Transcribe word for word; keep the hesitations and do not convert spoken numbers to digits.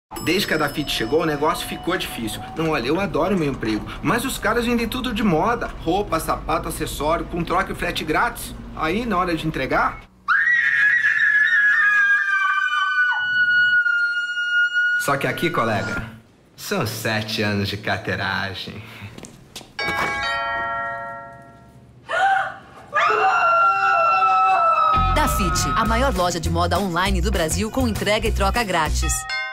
Desde que a Dafit chegou, o negócio ficou difícil. Não, olha, eu adoro meu emprego, mas os caras vendem tudo de moda. Roupa, sapato, acessório, com troca e frete grátis. Aí, na hora de entregar... Só que aqui, colega, são sete anos de carteiragem. Dafit, a maior loja de moda online do Brasil com entrega e troca grátis.